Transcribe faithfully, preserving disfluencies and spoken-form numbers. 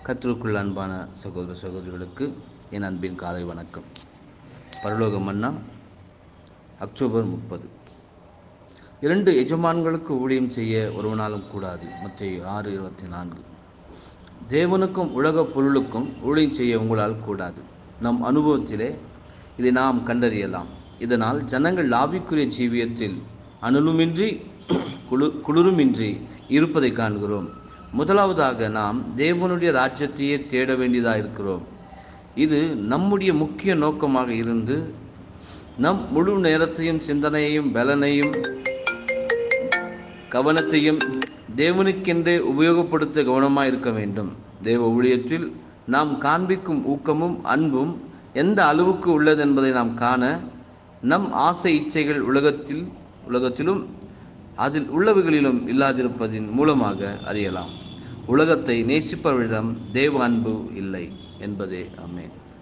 கர்த்தருக்குள் அன்பான சகோதர சகோதரிகளுக்கு என் அன்பின் காலை வணக்கம். பரலோக மன்னா, அக்டோபர் முப்பது. இரண்டு எஜமான்களுக்கு ஊழியம் செய்ய ஒருவனாலும் கூடாது. மத்தேயு ஆறு இருபத்தி நான்கு. தேவனுக்கும் உலக பொருளுக்கும் ஊழியம் செய்ய உங்களால் கூடாது. நம் அனுபவத்திலே இதை நாம் கண்டறியலாம். இதனால் ஜனங்கள் ஆவிக்குரிய ஜீவியத்தில் அனலுமின்றி குளு குளிருமின்றி இருப்பதை காண்கிறோம். முதலாவதாக நாம் தேவனுடைய ராஜ்யத்தையே தேட வேண்டியதாக இருக்கிறோம். இது நம்முடைய முக்கிய நோக்கமாக இருந்து நம் முழு நேரத்தையும் சிந்தனையையும் பலனையும் கவனத்தையும் தேவனுக்கென்றே உபயோகப்படுத்த கவனமாக இருக்க வேண்டும். தேவ ஊழியத்தில் நாம் காண்பிக்கும் ஊக்கமும் அன்பும் எந்த அளவுக்கு உள்ளது என்பதை நாம் காண நம் ஆசை இச்சைகள் உலகத்தில் உலகத்திலும் அதில் உள்ளவைகளிலும் இல்லாதிருப்பதின் மூலமாக அறியலாம். உலகத்தை நேசிப்பவரிடம் தேவ அன்பு இல்லை என்பதே. ஆமென்.